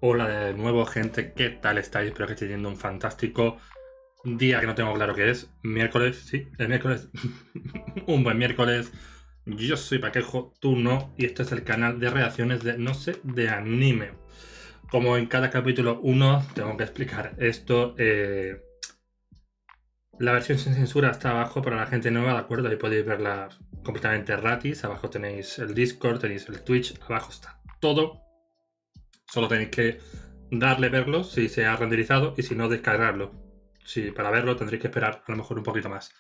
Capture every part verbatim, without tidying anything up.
Hola de nuevo, gente, ¿qué tal estáis? Espero que estéis teniendo un fantástico día que no tengo claro qué es. Miércoles, sí, el miércoles. Un buen miércoles. Yo soy Paquejo, tú no, y este es el canal de reacciones de, no sé, de anime. Como en cada capítulo uno, tengo que explicar esto. Eh, la versión sin censura está abajo para la gente nueva, ¿de acuerdo? Ahí podéis verla completamente gratis. Abajo tenéis el Discord, tenéis el Twitch, abajo está todo. Solo tenéis que darle verlo si se ha renderizado y si no, descargarlo. Si para verlo tendréis que esperar a lo mejor un poquito más.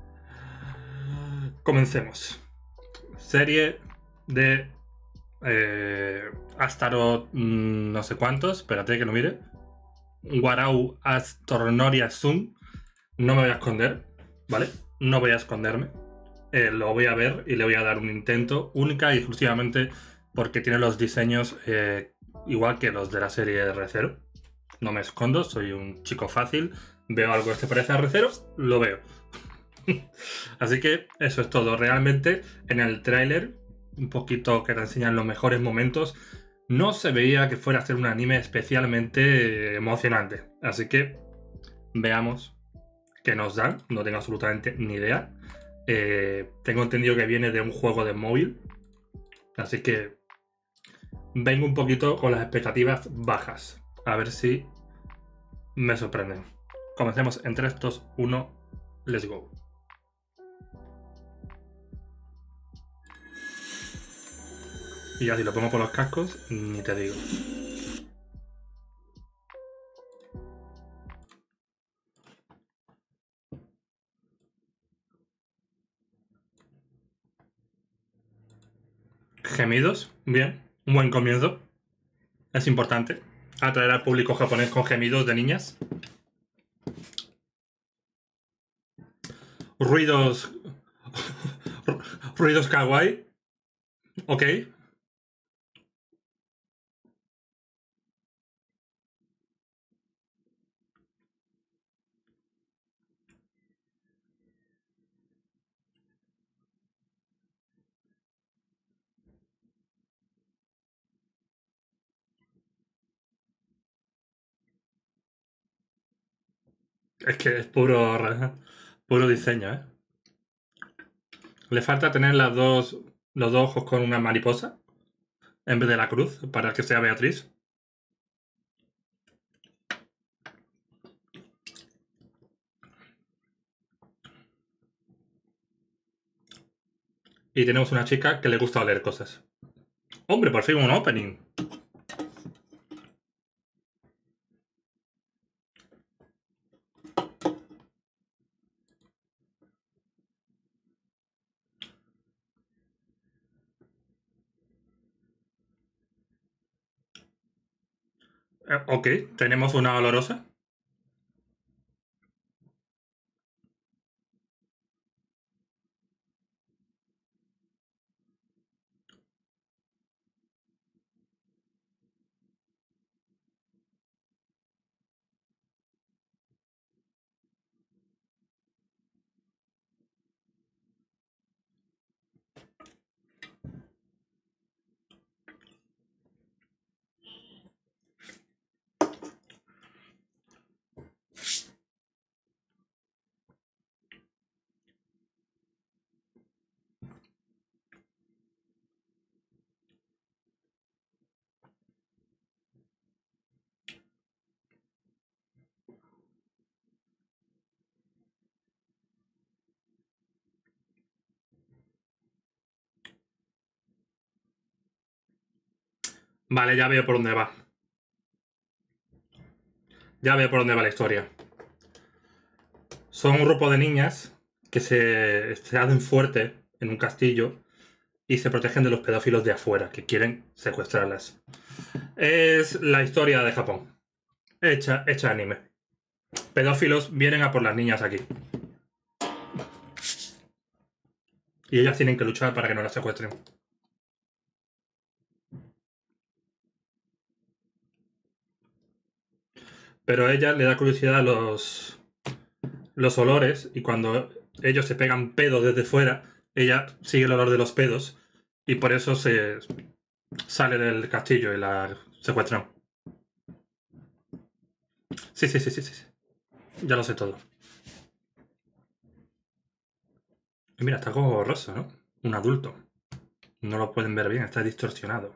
Comencemos. Serie de eh, Astaroth mmm, no sé cuántos. Espérate que lo mire. Warau Astornoria Sun. No me voy a esconder, ¿vale? No voy a esconderme. Eh, lo voy a ver y le voy a dar un intento única y exclusivamente porque tiene los diseños eh, igual que los de la serie de Re:Zero. No me escondo, soy un chico fácil. Veo algo que se parece a Re:Zero, lo veo. Así que eso es todo. Realmente en el tráiler, un poquito que te enseñan los mejores momentos, no se veía que fuera a ser un anime especialmente emocionante. Así que veamos qué nos dan. No tengo absolutamente ni idea. Eh, tengo entendido que viene de un juego de móvil. Así que vengo un poquito con las expectativas bajas. A ver si me sorprenden. Comencemos en tres, dos, uno, let's go. Y ya si lo pongo por los cascos, ni te digo. Gemidos, bien, un buen comienzo. Es importante atraer al público japonés con gemidos de niñas. Ruidos... Ruidos kawaii. Ok. Es que es puro, puro diseño, ¿eh? Le falta tener las dos, los dos ojos con una mariposa en vez de la cruz para que sea Beatriz. Y tenemos una chica que le gusta leer cosas. Hombre, por fin un opening. Eh, ok, tenemos una olorosa. Vale, ya veo por dónde va. Ya veo por dónde va la historia. Son un grupo de niñas que se, se hacen fuerte en un castillo y se protegen de los pedófilos de afuera que quieren secuestrarlas. Es la historia de Japón. Hecha, hecha anime. Pedófilos vienen a por las niñas aquí. Y ellas tienen que luchar para que no las secuestren. Pero a ella le da curiosidad los, los olores y cuando ellos se pegan pedos desde fuera, ella sigue el olor de los pedos y por eso se sale del castillo y la secuestran. Sí, sí, sí, sí, sí. Ya lo sé todo. Y mira, está como borroso, ¿no? Un adulto. No lo pueden ver bien, está distorsionado.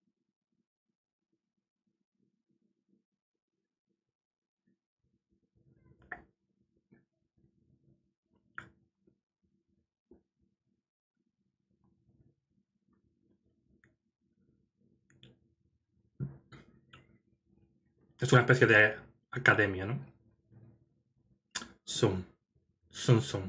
Es una especie de academia, ¿no? Zoom. Zoom, zoom.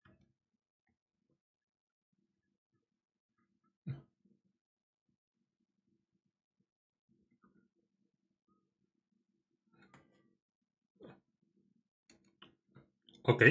Ok.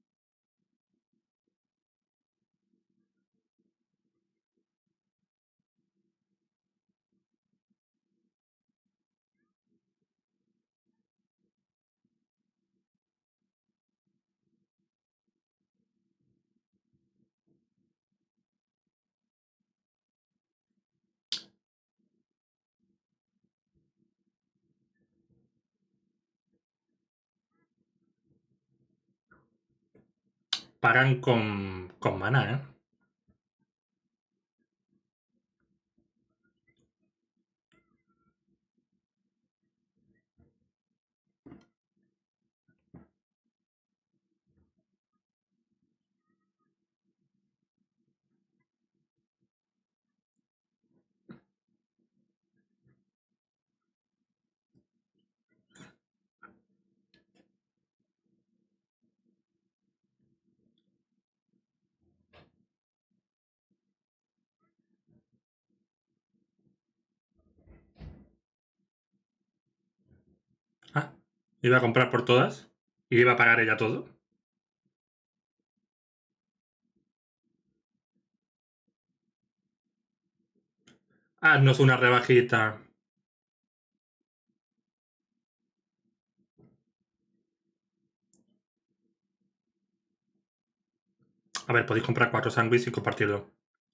Pagan con, con maná, ¿eh? Ah, iba a comprar por todas y iba a pagar ella todo. Haznos una rebajita. A ver, podéis comprar cuatro sándwiches y compartirlo.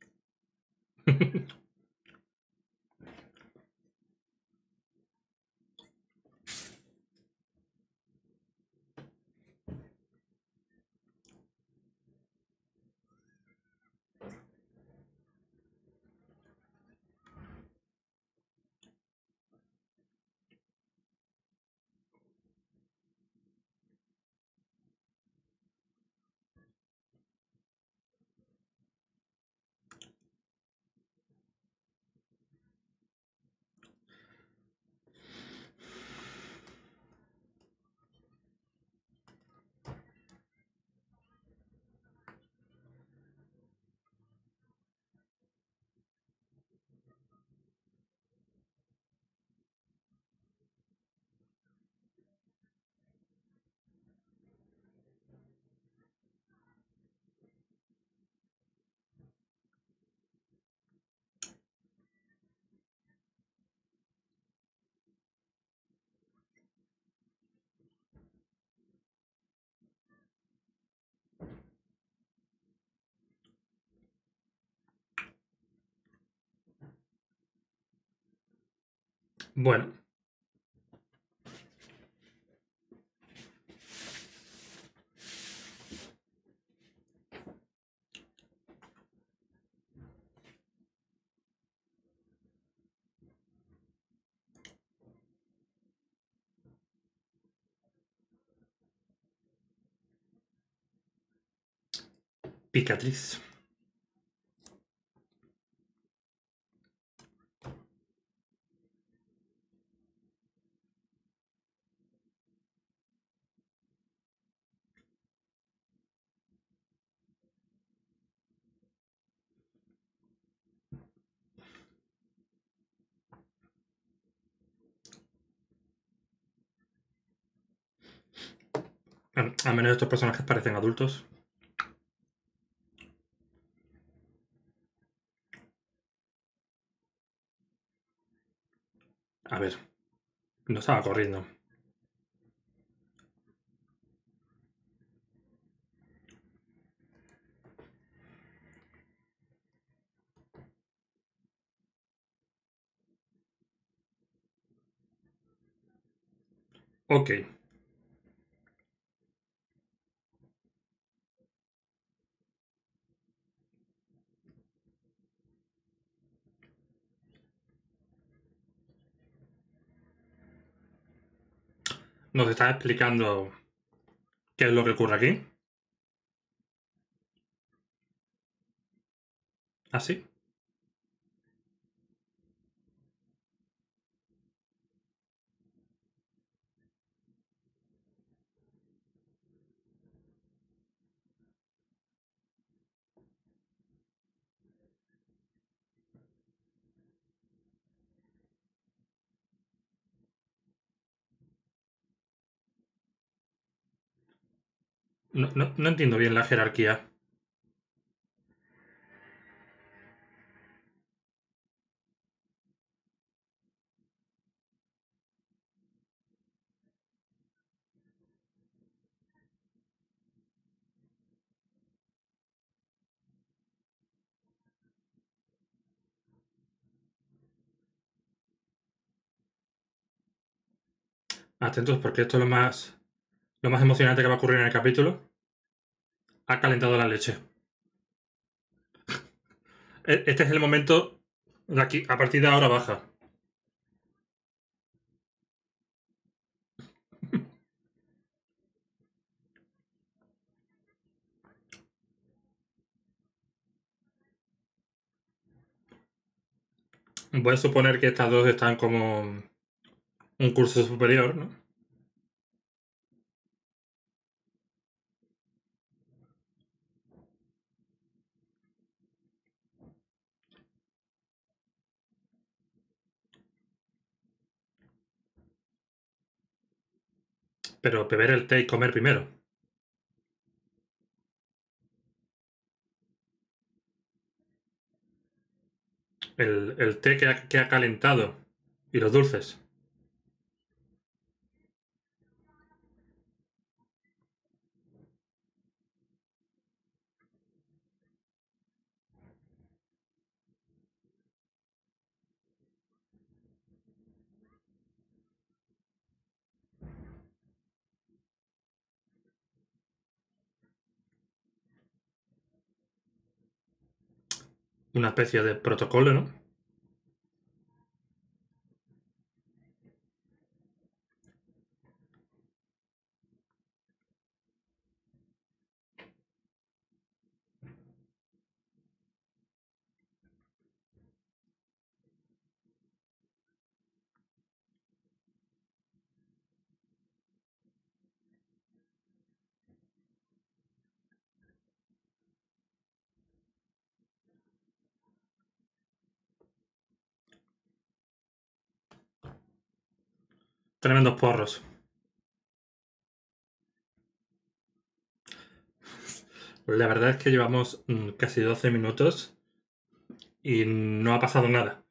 Bueno, picatriz. Bueno, al menos estos personajes parecen adultos. A ver, no estaba corriendo. Ok. Nos está explicando qué es lo que ocurre aquí. ¿Así? No, no, no entiendo bien la jerarquía. Atentos, porque esto es lo más, lo más emocionante que va a ocurrir en el capítulo. Ha calentado la leche. E- Este es el momento de aquí. A partir de ahora baja. Voy a suponer que estas dos están como un curso superior, ¿no? Pero beber el té y comer primero. El, el té que ha, que ha calentado. Y los dulces. Una especie de protocolo, ¿no? Tremendos porros. La verdad es que llevamos mm, casi doce minutos y no ha pasado nada.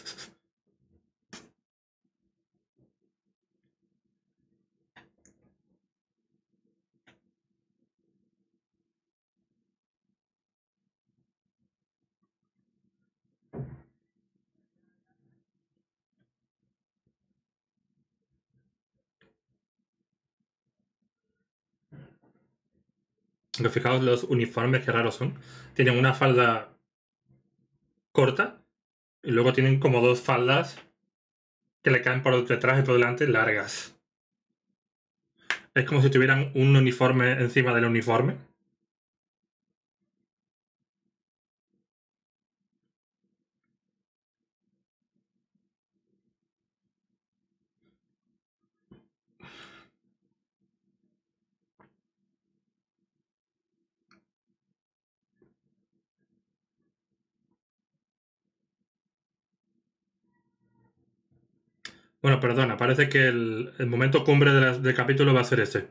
Pero fijaos los uniformes, qué raros son. Tienen una falda corta y luego tienen como dos faldas que le caen por detrás y por delante largas. Es como si tuvieran un uniforme encima del uniforme. Bueno, perdona, parece que el, el momento cumbre de la- del capítulo va a ser ese.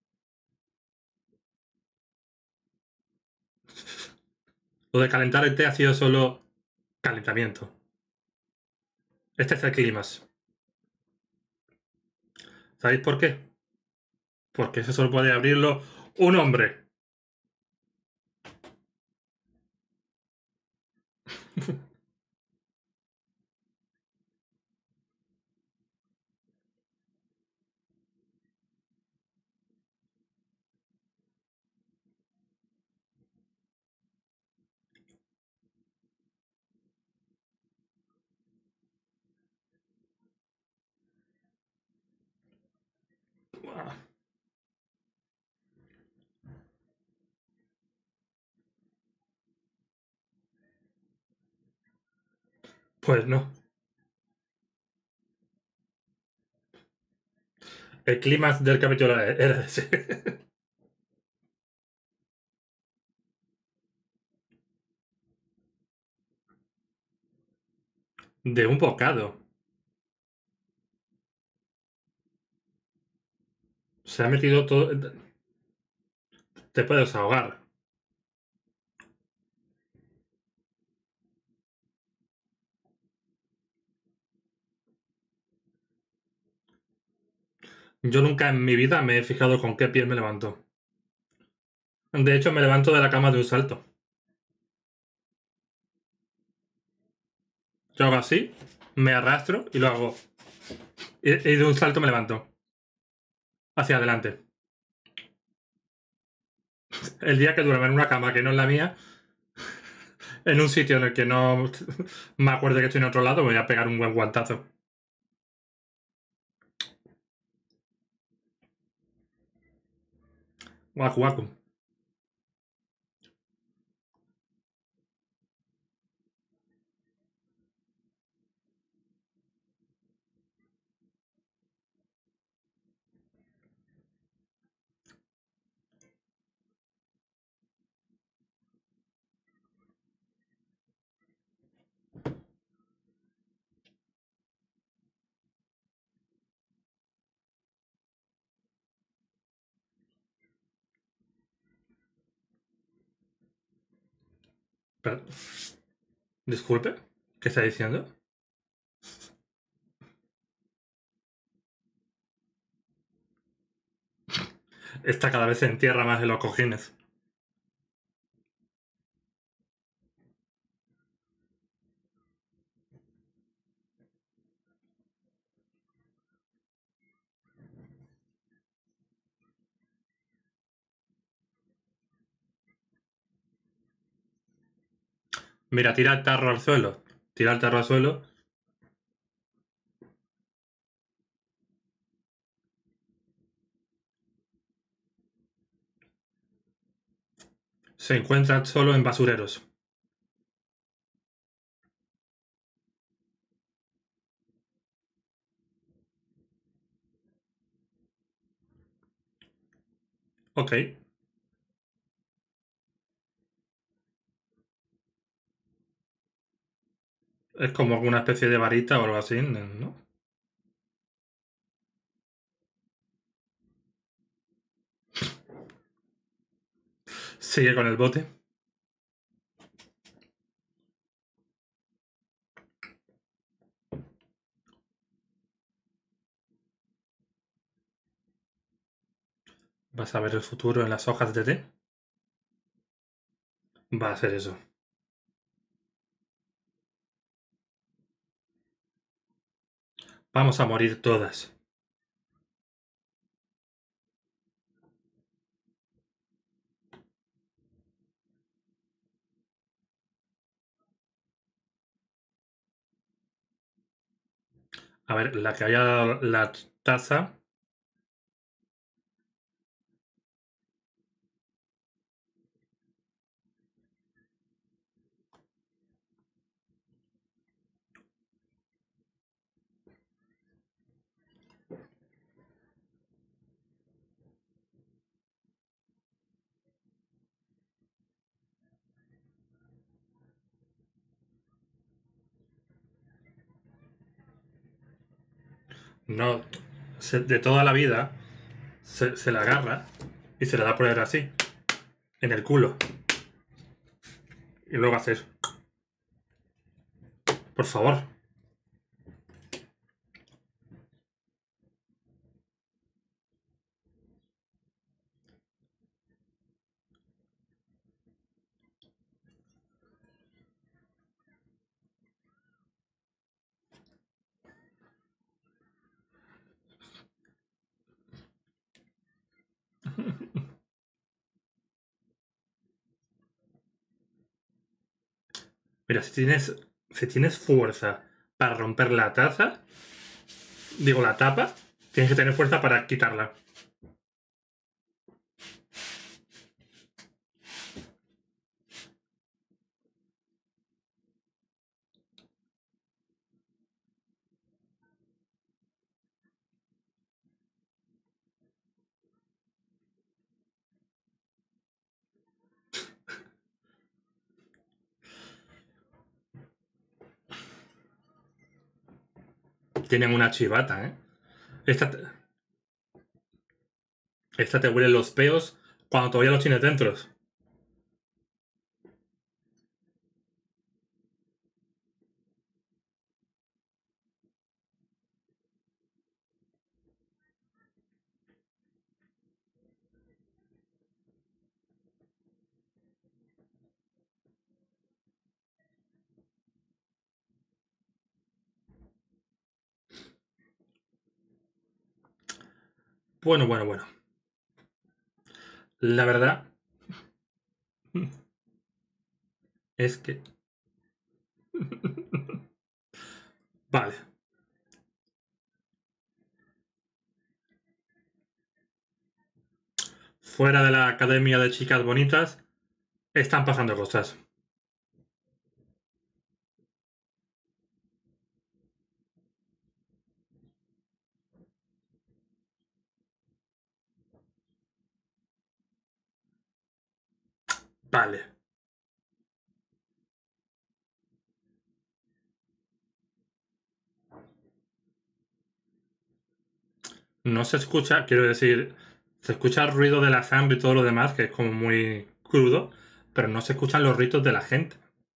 Lo de calentar el té ha sido solo calentamiento. Este es el clímax. ¿Sabéis por qué? Porque eso solo puede abrirlo un hombre. Pues no. El clima del capítulo era ese. De un bocado. Se ha metido todo. Te puedes ahogar. Yo nunca en mi vida me he fijado con qué pie me levanto. De hecho, me levanto de la cama de un salto. Yo hago así, me arrastro y lo hago. Y, y de un salto me levanto. Hacia adelante. El día que duerma en una cama que no es la mía, en un sitio en el que no me acuerde que estoy en otro lado, voy a pegar un buen guantazo. Guacu, guacu. Pero, disculpe, ¿qué está diciendo? Esta cada vez se entierra más en los cojines. Mira, tira el tarro al suelo. Tira el tarro al suelo. Se encuentra solo en basureros. Ok. Es como una especie de varita o algo así, ¿no? Sigue con el bote. ¿Vas a ver el futuro en las hojas de té? Va a ser eso. Vamos a morir todas. A ver, la que haya dado la taza. No, se- de toda la vida se, se la agarra y se le da a poner así, en el culo. Y luego hacer. Por favor. Mira, si tienes, si tienes fuerza para romper la taza, digo la tapa, tienes que tener fuerza para quitarla. Tienen una chivata, ¿eh? Esta te, esta te huele los peos cuando todavía los tienes dentro. Bueno, bueno, bueno. La verdad es que... Vale. Fuera de la academia de chicas bonitas, están pasando cosas. Vale. No se escucha, quiero decir, se escucha el ruido de la sangre y todo lo demás, que es como muy crudo, pero no se escuchan los ritos de la gente.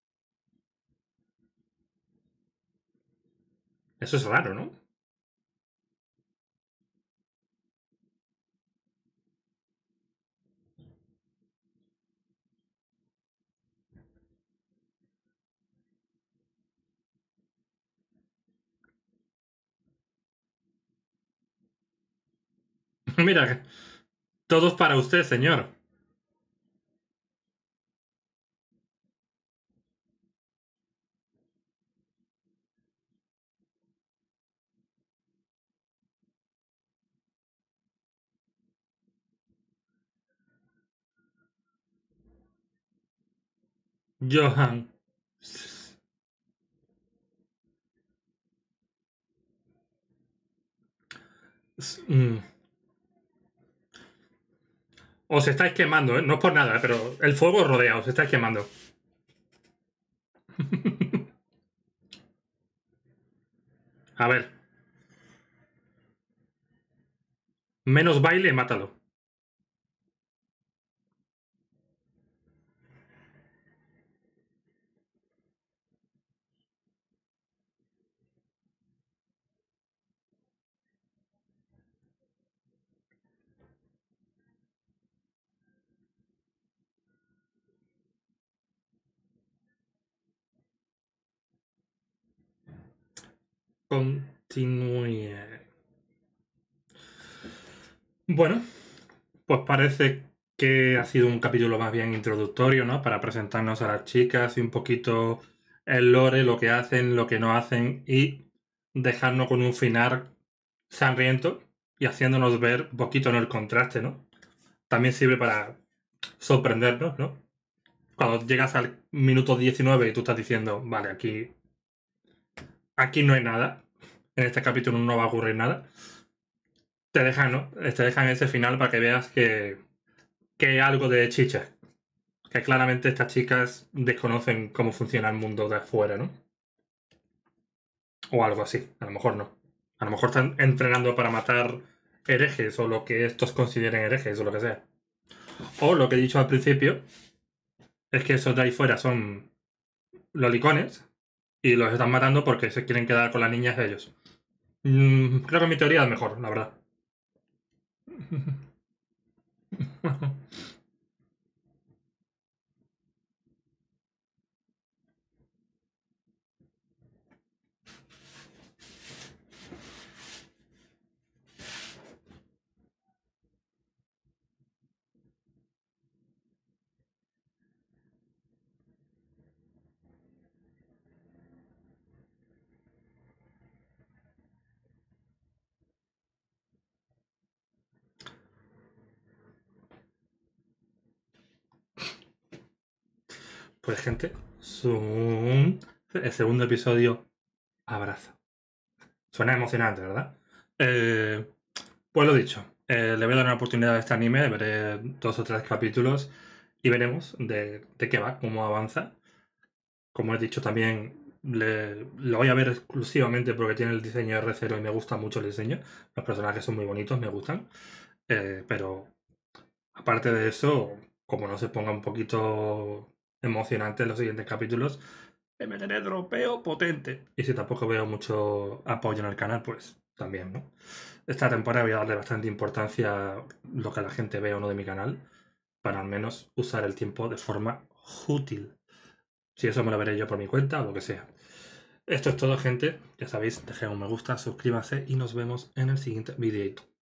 Eso es raro, ¿no? Mira, todos para usted, señor. Johan. Mm. Os estáis quemando, ¿eh? No es por nada, ¿eh? Pero el fuego os rodea, os estáis quemando. A ver. Menos baile, mátalo. Continúe. Bueno, pues parece que ha sido un capítulo más bien introductorio, ¿no? Para presentarnos a las chicas y un poquito el lore, lo que hacen, lo que no hacen y dejarnos con un final sangriento y haciéndonos ver un poquito en el contraste, ¿no? También sirve para sorprendernos, ¿no? Cuando llegas al minuto diecinueve y tú estás diciendo, vale, aquí, aquí no hay nada, en este capítulo no va a ocurrir nada, te dejan, ¿no? Te dejan ese final para que veas que, que hay algo de chicha. Que claramente estas chicas desconocen cómo funciona el mundo de afuera, ¿no? O algo así, a lo mejor no. A lo mejor están entrenando para matar herejes o lo que estos consideren herejes o lo que sea. O lo que he dicho al principio es que esos de ahí fuera son lolicones y los están matando porque se quieren quedar con las niñas de ellos. Mm, creo que mi teoría es mejor, la verdad. Pues gente, zoom. El segundo episodio, abrazo. Suena emocionante, ¿verdad? Eh, pues lo dicho, eh, le voy a dar una oportunidad a este anime, veré dos o tres capítulos y veremos de, de qué va, cómo avanza. Como he dicho también, le, lo voy a ver exclusivamente porque tiene el diseño R cero y me gusta mucho el diseño. Los personajes son muy bonitos, me gustan. Eh, pero aparte de eso, como no se ponga un poquito emocionante en los siguientes capítulos, le meteré dropeo potente. Y si tampoco veo mucho apoyo en el canal, pues también, ¿no? Esta temporada voy a darle bastante importancia a lo que la gente ve o no de mi canal, para al menos usar el tiempo de forma útil. Si eso me lo veré yo por mi cuenta o lo que sea. Esto es todo, gente. Ya sabéis, dejad un me gusta, suscríbanse y nos vemos en el siguiente videito.